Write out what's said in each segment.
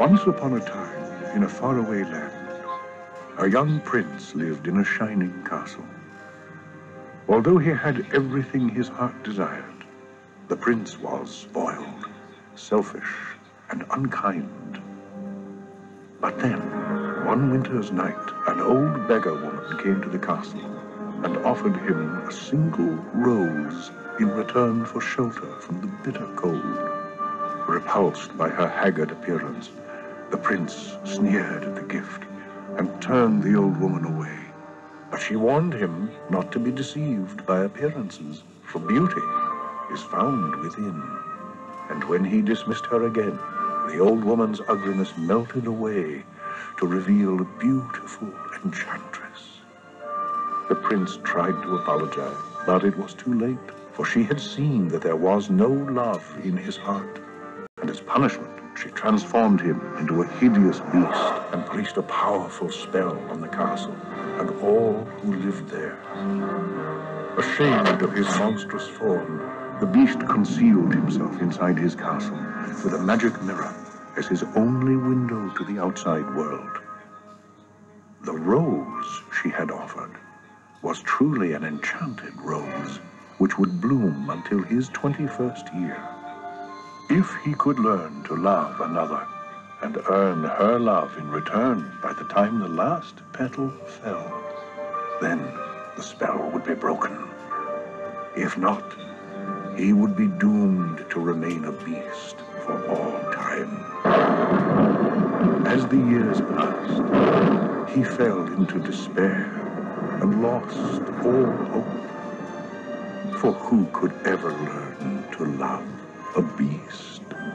Once upon a time, in a faraway land, a young prince lived in a shining castle. Although he had everything his heart desired, the prince was spoiled, selfish, and unkind. But then, one winter's night, an old beggar woman came to the castle and offered him a single rose in return for shelter from the bitter cold. Repulsed by her haggard appearance, the prince sneered at the gift and turned the old woman away. But she warned him not to be deceived by appearances, for beauty is found within. And when he dismissed her again, the old woman's ugliness melted away to reveal a beautiful enchantress. The prince tried to apologize, but it was too late, for she had seen that there was no love in his heart. And as punishment, she transformed him into a hideous beast and placed a powerful spell on the castle and all who lived there. Ashamed of his monstrous form, the beast concealed himself inside his castle with a magic mirror as his only window to the outside world. The rose she had offered was truly an enchanted rose, which would bloom until his 21st year. If he could learn to love another and earn her love in return by the time the last petal fell, then the spell would be broken. If not, he would be doomed to remain a beast for all time. As the years passed, he fell into despair and lost all hope. For who could ever learn to love a beast?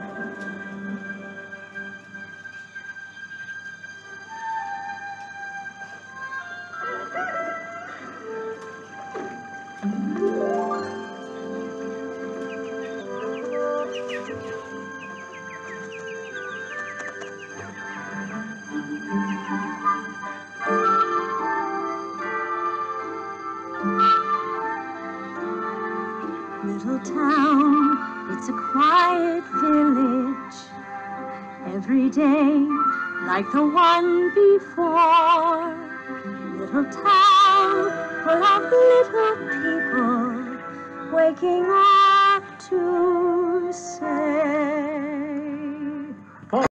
Little town, it's a quiet village. Every day, like the one before. Little town full of little people waking up to say